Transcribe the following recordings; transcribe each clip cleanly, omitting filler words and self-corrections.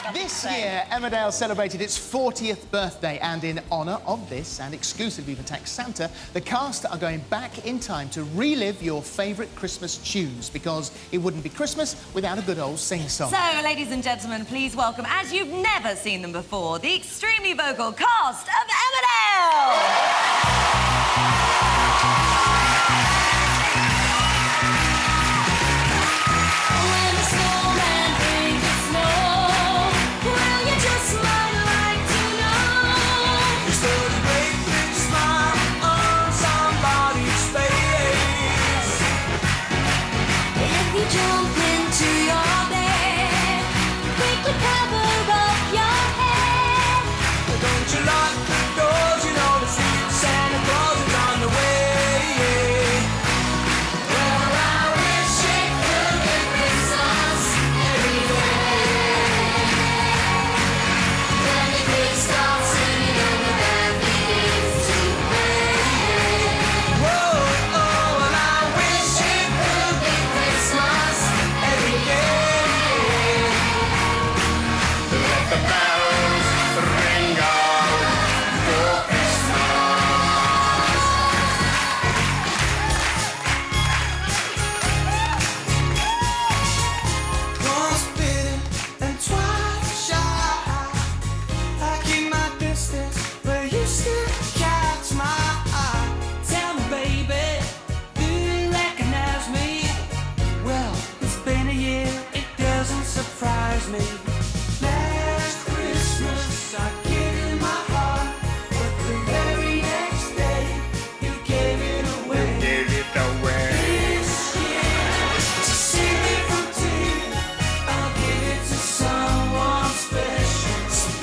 This year, Emmerdale celebrated its 40th birthday, and in honour of this, and exclusively for Text Santa, the cast are going back in time to relive your favourite Christmas tunes, because it wouldn't be Christmas without a good old sing-song. So, ladies and gentlemen, please welcome, as you've never seen them before, the extremely vocal cast of Emmerdale! Jump into your bed, quickly cover up your head. Don't you lock the doors, you know the sweet Santa Claus is on the way. Well, I wish it could be Christmas every day. Then the kids start singing and the band begins to play. Whoa, oh, and I wish it could be Christmas every day. Let the bells ring out for Christmas. Once bitten and twice shy, I keep my distance, but you still catch my eye. Tell me, baby, do you recognize me? Well, it's been a year, it doesn't surprise me. Last Christmas, I gave you my heart, but the very next day, you gave it away. Gave it away. This year, to save me from tears, I'll give it to someone special.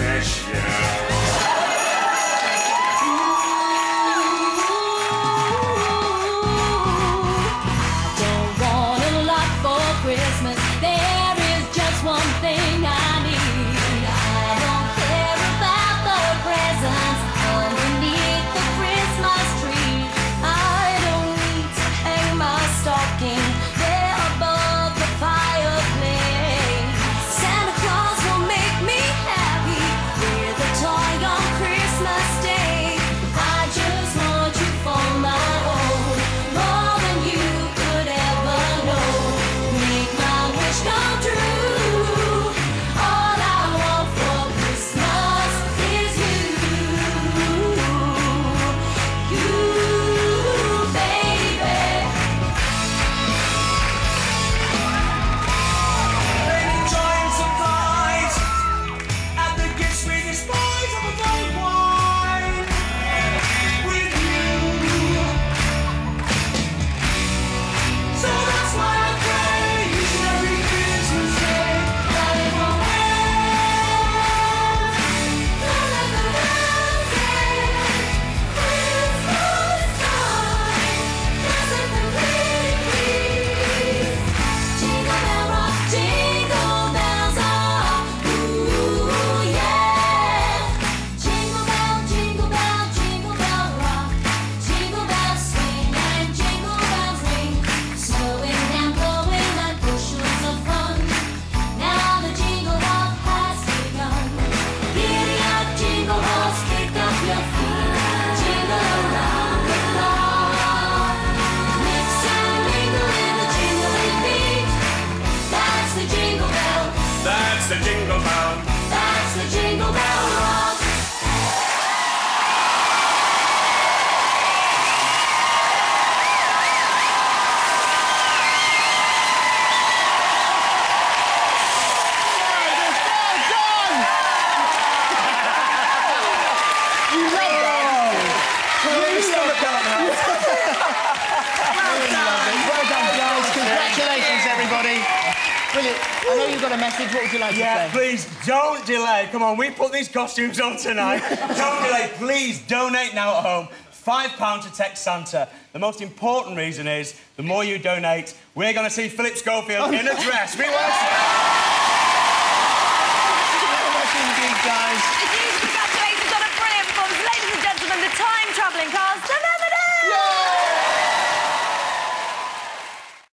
Don't want a lot for Christmas. There is just one thing I need. I don't care about the presents underneath the Christmas tree. I don't need to hang my stocking there above the fireplace. Santa Claus will make me happy with a toy on Christmas Day. I just want you for my own, more than you could ever know. Make my wish come true. All I want for Christmas is you, baby. Enjoying surprise at the gifts we despise of a gold wine with you. So that's why I pray every Christmas day that it will end. Don't let the bells ring, Christmas time, doesn't complete me. Jingle bell rock, jingle bells are, ooh yeah. Jingle bell, jingle bell, jingle bell rock, jingle bells swing and jingle bells ring, snowing and blowing like bushels of fun. Now the jingle hop has begun. Giddy up, jingle horse, kick up your feet, jingle around the clock. Mix and mingle in the jingling beat. That's the jingle bell. That's the jingle bell. That's the jingle bell rock. Well done, guys. Congratulations, everybody. Brilliant. I know you've got a message. What would you like to Yeah, say? please don't delay. Come on, we put these costumes on tonight. Don't delay. Please donate now at home. £5 to Text Santa. The most important reason is the more you donate, we're going to see Philip Schofield in a dress. We want to. Indeed, guys. Congratulations on a brilliant performance. Ladies and gentlemen, the time-travelling cast of